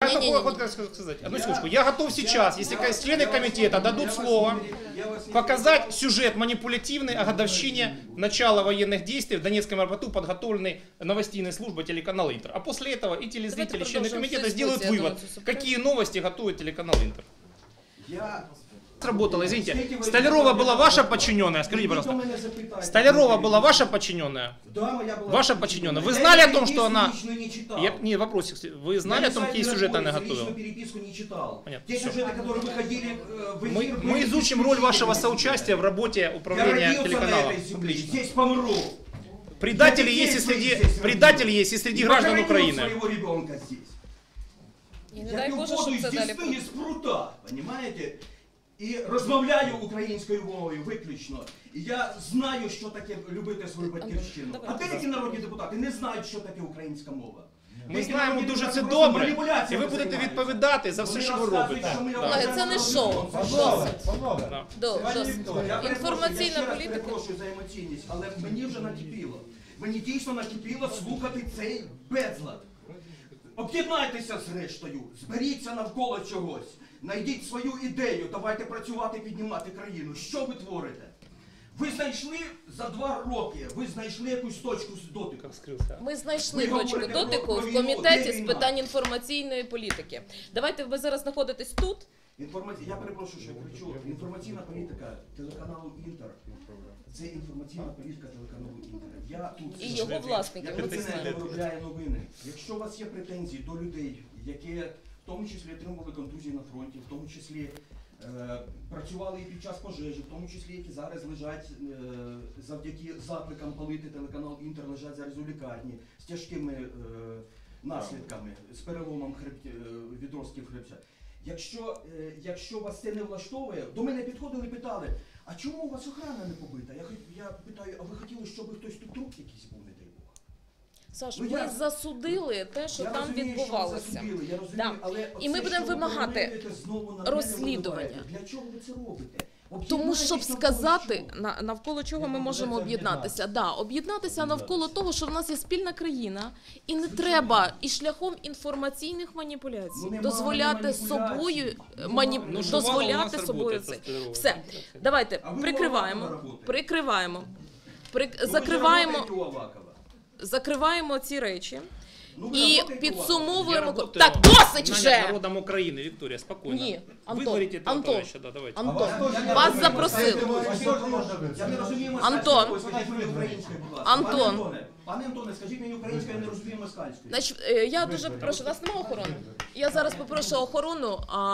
только сказать, одну секундочку. Я готов сейчас, если члены комитета дадут слово, показать сюжет манипулятивный о годовщине начала военных действий в Донецком аэропорту, подготовленный новостной службой телеканала Интер. А после этого и телезрители, члены комитета сделают вывод, какие новости готовит телеканал Интер. Сработало, извините. Столярова была ваша подчиненная? Скажите, пожалуйста. Столярова была ваша подчиненная? Да, моя была. Ваша подчиненная. Вы знали о том, что она... Не, вопросик. Вы знали о том, какие сюжеты она готовила? Я переписку не читал. Понятно. Те сюжеты, которые выходили в эфир... Мы изучим роль вашего соучастия в работе управления телеканалом. Здесь помру. Предатели есть и среди граждан Украины. Своего ребенка здесь. Я п'ю воду із дісни, із прута, понимаете? І розмовляю українською мовою виключно. І я знаю, що таке любити свою батьківщину. А деякі народні депутати не знають, що таке українська мова. Ми знаємо дуже це добре, і ви будете відповідати за все, що ви робите. Це не шоу. Досить. Інформаційна політика. Я перепрошую за емоційність, але мені вже накипіло. Мені дійсно накипіло слухати цей безлад. Об'єднайтеся з рештою, зберіться навколо чогось, знайдіть свою ідею, давайте працювати, піднімати країну. Що ви творите? Ви знайшли за 2 роки, ви знайшли якусь точку дотику. Ми знайшли точку дотику в комітеті з питань інформаційної політики. Давайте, ви зараз знаходитесь тут. Я перепрошую, що я кричу. Інформаційна політика телеканалу Інтер. Це інформаційна політика телеканалу Інтер. Я тут і його власники. Я виробляю новини. Якщо у вас є претензії до людей, які в тому числі отримували контузії на фронті, в тому числі працювали і під час пожежі, в тому числі які зараз лежать завдяки закликам палити телеканал Інтер, лежать зараз у лікарні з тяжкими наслідками, з переломом відростків хребця. Якщо вас це не влаштовує, до мене підходили і питали, а чому у вас охорона не побита? Я питаю, а ви хотіли, щоб хтось тут труп якийсь був, не дай Бог? Саш, ми засудили те, що там відбувалося. І ми будемо вимагати розслідування. Для чого ви це робите? Тому, щоб сказати, навколо чого ми можемо об'єднатися. Да, об'єднатися навколо того, що в нас є спільна країна, і не треба і шляхом інформаційних маніпуляцій дозволяти собою це. Все, давайте, закриваємо ці речі. І підсумовуємо... Так, досить вже! Народом України, Вікторія, спокійно. Ні, Антон, вас запросили. Антон. Пане Антоне, скажіть мені українською, я не розумію москальською. Я дуже попрошу, у нас немає охорони? Я зараз попрошу охорону.